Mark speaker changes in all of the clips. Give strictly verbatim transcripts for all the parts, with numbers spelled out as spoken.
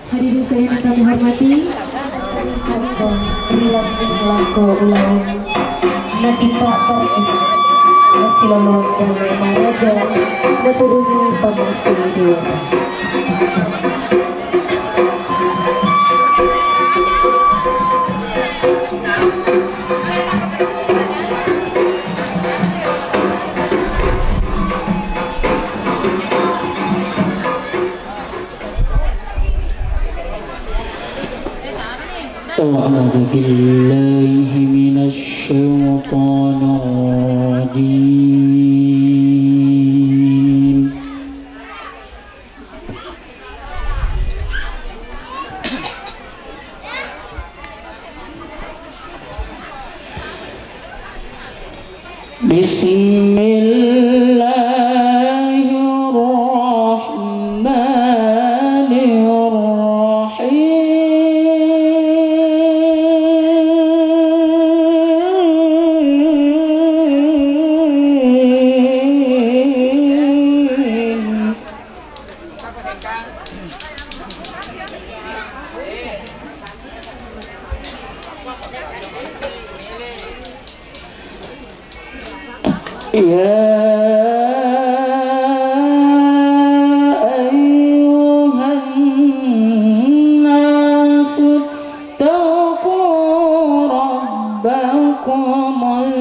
Speaker 1: Hadirin sekalian yang kami hormati, kami berilang laku ulang nanti Pak Paris masih lolong dan Maharaja Naturuni Pamasi Dewa.
Speaker 2: أعوذ بالله من الشيطان الرجيم بسم الله الرحمن الرحيم يا أيها الناس اتقوا ربكم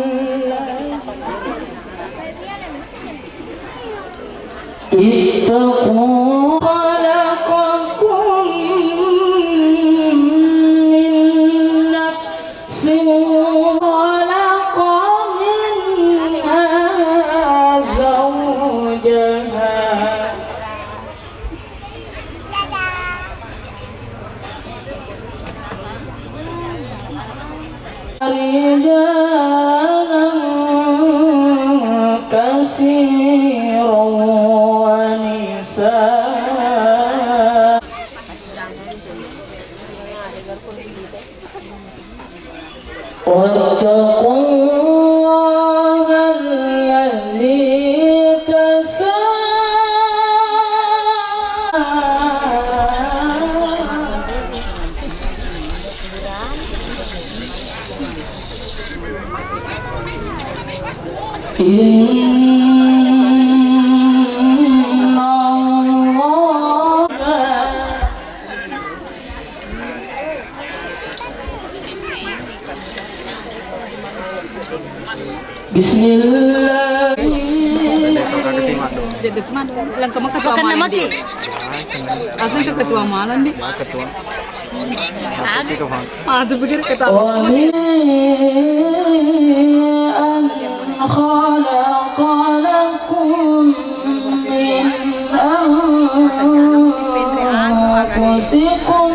Speaker 2: اتقوا خلقكم من نفس رجالا كثيرا ونساء واتقوا الله الذي Bismillah.
Speaker 3: Jadi teman, bilang ke ketua malam di. Langsung ke ketua malam di. Ketua. Ah, tuh pikir ketua.
Speaker 2: خلق لكم من أنفسكم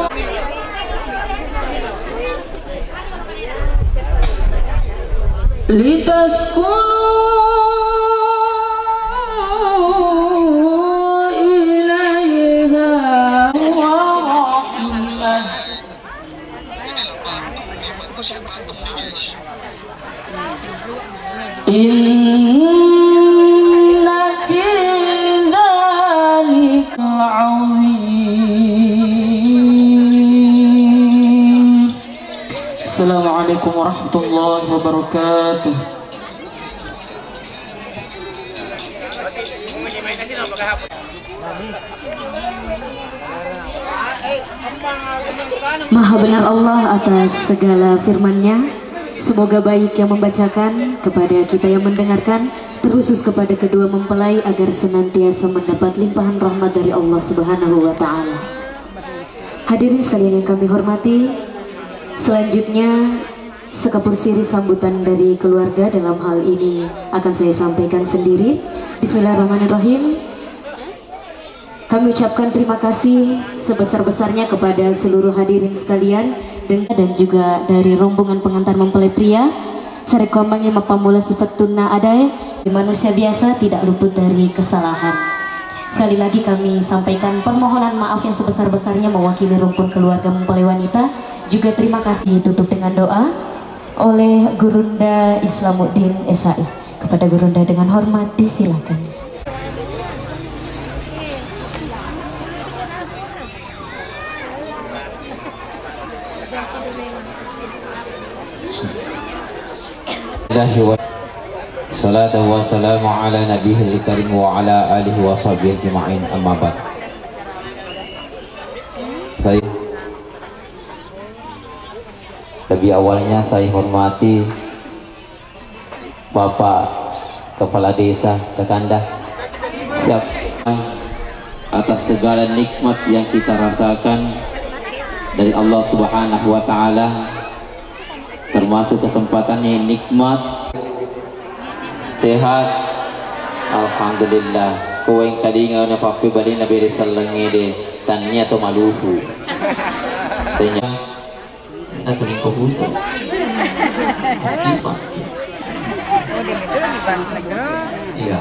Speaker 2: لتسكنوا إليها ورحمة إن في ذلك عظيم. السلام عليكم ورحمة الله وبركاته.
Speaker 1: Maha benar Allah atas segala firman-Nya. Semoga baik yang membacakan kepada kita yang mendengarkan, terkhusus kepada kedua mempelai agar senantiasa mendapat limpahan rahmat dari Allah Subhanahu wa Ta'ala. Hadirin sekalian yang kami hormati, selanjutnya sekapur siri sambutan dari keluarga dalam hal ini akan saya sampaikan sendiri. Bismillahirrahmanirrahim. Kami ucapkan terima kasih sebesar-besarnya kepada seluruh hadirin sekalian dan juga dari rombongan pengantar mempelai pria. Sarekomangnya mapamula sifat tunna adai, manusia biasa tidak luput dari kesalahan. Sekali lagi kami sampaikan permohonan maaf yang sebesar-besarnya mewakili rumpun keluarga mempelai wanita. Juga terima kasih tutup dengan doa oleh Gurunda Islamuddin S H I. Kepada Gurunda dengan hormat disilakan.
Speaker 4: Salatu wassalamu ala nabiyil karim wa ala alihi wa sahbihi ajma'in, amma ba'd. Saya lebih awalnya saya hormati Bapak Kepala Desa Kakanda, siap atas segala nikmat yang kita rasakan dari Allah Subhanahu wa taala, termasuk kesempatannya nikmat sehat. Alhamdulillah. Ko yang tadi ngau na papi bali na beri salangi de tanya to malufu. Tanya na to ko busa. Kipas.
Speaker 3: Oh, dia itu lagi bahas negara.
Speaker 4: Iya.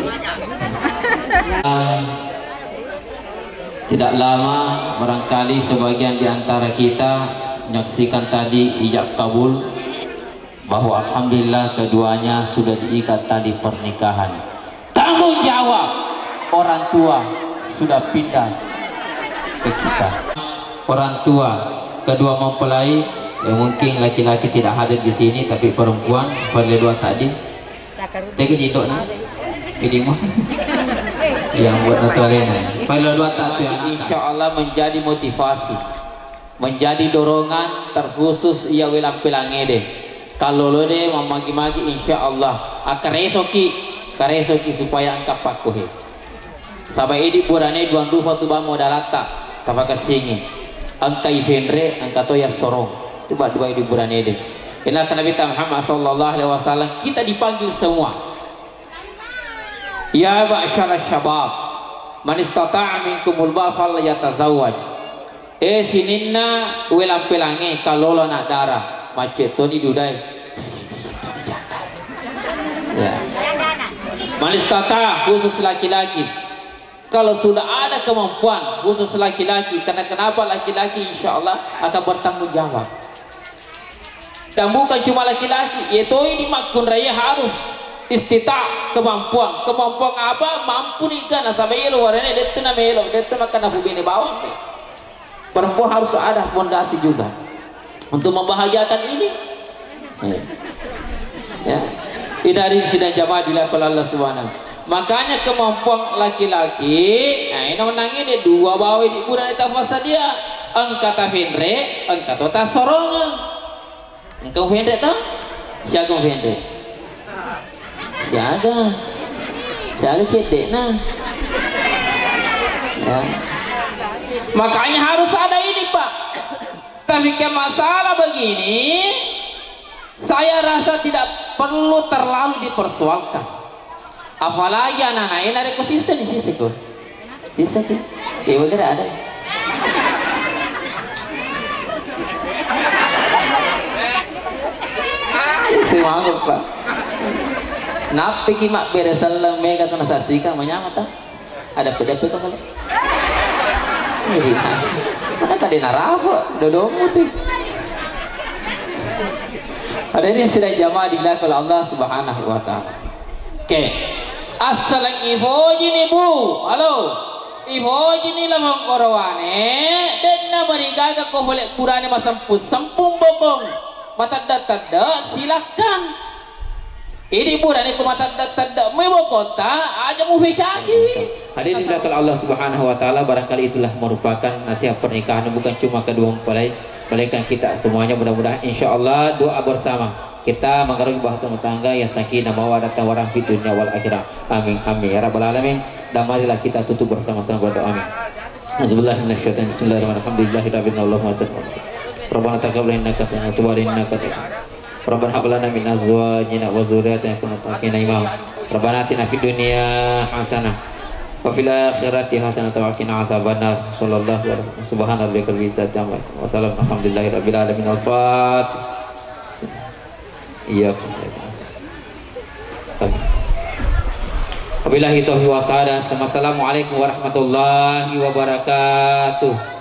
Speaker 4: Uh, tidak lama barangkali sebagian di antara kita menyaksikan tadi ijab kabul, bahwa alhamdulillah keduanya sudah diikat tali pernikahan. Tanggung jawab orang tua sudah pindah ke kita. Orang tua kedua mempelai, yang mungkin laki-laki tidak hadir di sini, tapi perempuan pada dua tadi. Tega jidok na, ini mah yang buat notolena. Pada dua tadi yang insya Allah menjadi motivasi, menjadi dorongan terkhusus ia wilang pilangede. Kalau lo deh memagi-magi insya Allah akan resoki, karesoki supaya angkat pakuhe. Sampai ini burane dua dua tu bang modalata, tanpa kesingi. Angka ifendre, angka toya sorong. Itu bak dua di burane deh. Inilah Nabi Muhammad Sallallahu Alaihi Wasallam, kita dipanggil semua. Ya ba'syara syabab, man istata'a minkumul ba'a falyatazawwaj. Eh sininna welang pelange kalau lo nak darah macet Tony dudai. Ya. Manistata khusus laki-laki. Kalau sudah ada kemampuan khusus laki-laki, karena kenapa laki-laki insya Allah akan bertanggung jawab. Dan bukan cuma laki-laki, yaitu ini makun raya harus istita kemampuan. Kemampuan apa? Mampu nikah na sampai elo warene dettu na melo, dettu makan abu bini bawang. Perempuan harus ada fondasi juga untuk membahagiakan ini. Ya. Ya. Ini hari sidang jamaah dilakukan Allah Subhanahu. Makanya kemampuan laki-laki, nah ini menangin dia dua bawa di bulan itu fasa dia. Angkata fendre, angkata ta sorongan. Engkau fendre tak? Siapa fendre? Siapa? Siapa cedek nah? Ya. Makanya harus ada ini Pak. Tapi ke masalah begini, saya rasa tidak perlu terlalu dipersoalkan. Apalagi anak-anak ini ada konsisten di sisi itu. Bisa sih? Ya bener ada. Semangat Pak. Napi kimak beresal mega tu nasaksikan menyamata. Ada pedep itu kalau. Ini mana tadi narafo dodomu tuh. Ada ini sedang jamaah dilakukan oleh Allah Subhanahu wa taala. Oke. Assalam ifoji nih Bu. Halo. Ifoji nih lamang korwane dan nama rigaga ko boleh kurane masampus sampung bokong. Matanda-tanda silakan. Ini burane ko matanda-tanda mau kota aja mau becaki. Hadirin dilakukan Allah Subhanahu wa taala, barangkali itulah merupakan nasihat pernikahan bukan cuma kedua mempelai, melainkan kita semuanya. Mudah-mudahan insyaallah doa bersama kita mengarungi bahtera rumah tangga yang sakinah mawaddah warahmah fid dunya wal akhirah. Amin amin ya rabbal alamin. Dan marilah kita tutup bersama-sama berdoa. Amin. Auzubillahi minasyaitonir rajim. Bismillahirrahmanirrahim. Allahumma shalli ala Rabbana taqabbal innaka anta tawwabur innaka Rabbana hab lana min azwajina wa dzurriyyatina qurrata a'yun imam. Rabbana atina fid dunya hasanah wa fil akhirati hasanah wa qina adzabannar. Sallallahu alaihi wasallam. Subhana rabbikal izzati amma yasifun wa salamun alhamdulillahi rabbil alamin. Al-Fatihah. Iya. Wabillahi taufiq wa hidayah. Assalamualaikum warahmatullahi wabarakatuh.